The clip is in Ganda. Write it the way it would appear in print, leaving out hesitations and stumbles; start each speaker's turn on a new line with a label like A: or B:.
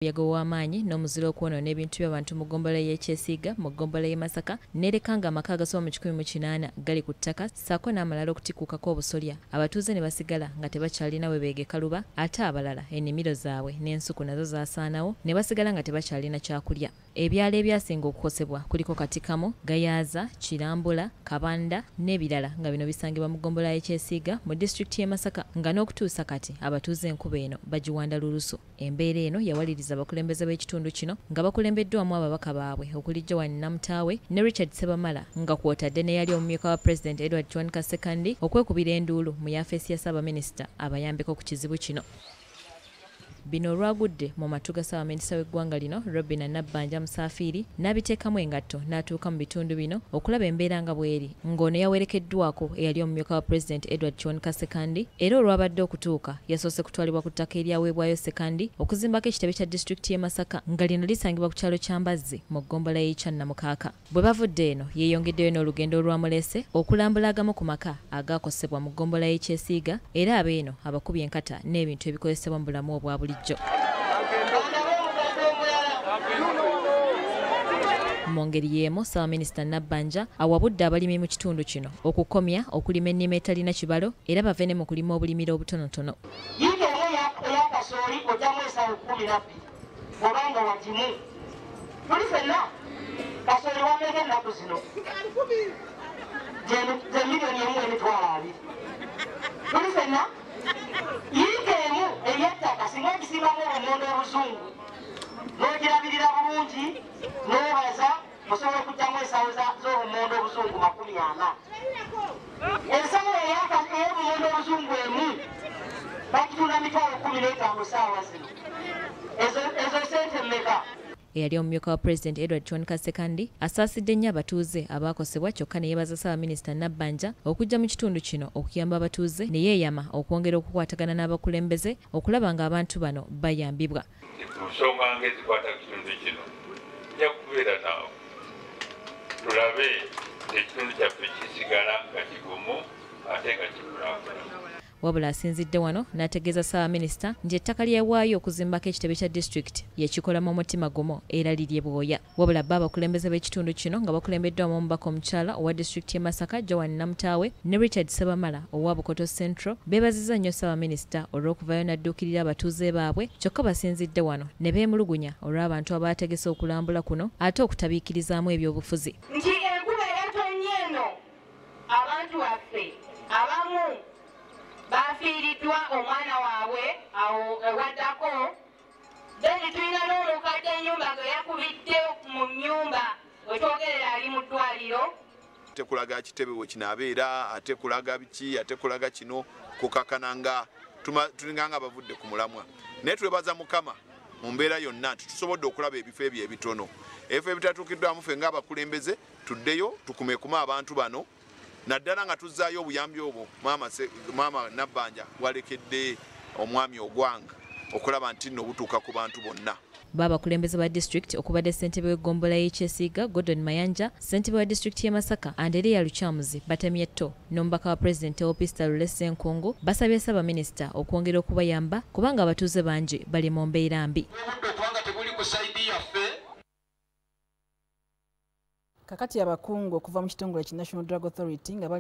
A: Yago w'amaanyi n'omuziro okwonoona ebintu by'abantu mu ggombolola y'e Ageesigika mu ggombolola y'e Masaka n'ereka nga amaka agasoba mu 108 gali ku ttaka ssaako n'amalala okutikuukako obusolya abatuuze ne basigala nga tebakyalina we beegeka luba ate abalala ennimiro zaabwe n'ensuku nazo zaasaanawo ne basigala nga tebakyalina kyakulya. Ebyalo ebyasinga okukosebwa kuliko Katikamo, Gayaaza, Kirambula, Kabanda n'ebirala nga bino bisangibwa mu ggombolola y'e Ageesigika mu disitulikiti y'e Masaka nga n'okutuusa kati abatuuze Enkuba eno bagiwanda lulusu. Embeera eno yawaliriza abakulembeze b'ekitundu kino nga bakulembeddwamu ababaka baabwe okuli Joan Namutaawe ne Richard Ssebamala nga kw'otadde ne yali omumyuka wa President Edward Chwan Kasekandi okwekubira enduulu mu yafeesi ya Ssaabaminisita abayambeko ku kizibu kino. Bino olwagudde mu matu ga Ssaabaminisita w'eggwanga lino Robinah Nabbanja Musafiri n'abiteekamu engatto n'atuuka mu bitundu bino okulaba embeera nga bw'eri ng'ono yawerekeddwako eyali omumyuka wa President Edward Chwan Kasekandi era olwabadde okutuuka yasoose kutwalibwa ku ttaka eryaweebwayo Sekandi okuzimbako ekitebe kya disitulikiti y'e Masaka nga lino lisangibwa ku kyalo kya Mbazzi mu ggombolola y'e Namukaaka. Bwe bavudde eno yeeyongeddeyo n'olugendo olwamulese okulambula agamu ku maka agaakosebwa mu ggombolola y'e Ageesigika era abeeno abakubye enkata n'ebintu ebikozesebwa mu bulamu obwa bulijjo. Mu ngeri y'emu Ssaabaminisita Nabbanja awabudde abalimi mu kitundu kino okukomya okulima ennima etalina kibalo era bave ne mu kulima obulimiro obutonotono.
B: Yinga emu eyakasooli ojjamu ensawo 12 obanga wagimu tuli ffenna kasooli wameka ennaku zino gye miliyoni emu emitwalo 2 tuli ffenna yinga emu eyettaka singa ogisibamu obumondo obuzungu n'ogirabirira bulungi n'obaza osobola okugyamu ensawo z'obumondo obuzungu 40. Ensawo ey'obumondo obuzungu emu bagitunda mitwalo 15 ssaawa zino. Ezo sente mmeka?
A: Eyali omumyuka wa President Edward Chwan Kasekandi asaasidde nnyo abatuuze abaakosebwa kyokka ne yeebaza Ssaabaminisita Nabbanja okujja mu kitundu kino okuyamba abatuuze ne yeeyama okwongera okukwatagana n'abakulembeze okulaba ng'abantu bano bayambibwa.
C: Nsonga ng'ezikwata ku kitundu kino nja kubeera naawe tulabe ekitundu kyaffe kisigala nga kigumu ate nga kikulaakulana.
A: Wabula asinzidde wano n'ategeeza Ssaabaminisita nti ettaka lyewaayo okuzimbako ekitebe kya disitulikiti yekikolamu omutima gumu era lirye bwoya. Wabula bo abakulembeze b'ekitundu kino nga bakulembeddwamu omubaka omukyala owa disitulikiti y'e Masaka Joan Namutaawe ne Richard Ssebamala owa Bukoto Central beebazizza nnyo Ssaabaminisita olw'okuvaayo n'adduukirira abatuuze baabwe kyokka basinzidde wano ne beemulugunya olw'abantu abaategese okulambula kuno ate okutabiikirizaamu ebyobufuzi.
B: Nti enkuba yatonye eno abantu baffe abamu bafiiriddwa omwana waabwe awo ewaddako then tulina n'omukadde ennyumba ge yakubidde mu nnyumba wetwogerera ali mu ddwaliro.
D: Ate kulaga kitebe we kinaabeera ate kulaga biki ate kulaga kino kukakana nga tulinga nga bavudde ku mulamwa naye twebaza Mukama mu mbeera yonna tusobodde okulaba ebifo ebyo ebitono ebifo ebitatuukiddwamu ffe ng'abakulembeze tuddeyo tukumekuma abantu bano naddala nga tuzzaayo obuyambi obwo maama Nabbanja walekedde omwami ogwanga okulaba nti nno butuuka ku bantu bonna.
A: Baabakulembeze ba disitulikiti okubadde ssentebe w'eggombolola y'e Ageesigika Gordon Mayanja, ssentebe wa disitulikiti y'e Masaka Andereya Luchamuzi batemye etto n'omubaka wa Pulezidenti Opista Lulese Nkungu basabye Ssaabaminisita okwongera okubayamba kubanga abatuuze bangi bali mu mbeera mbi.
E: Kakati abakungu okuva mu kitongole ki National Drug Authority nga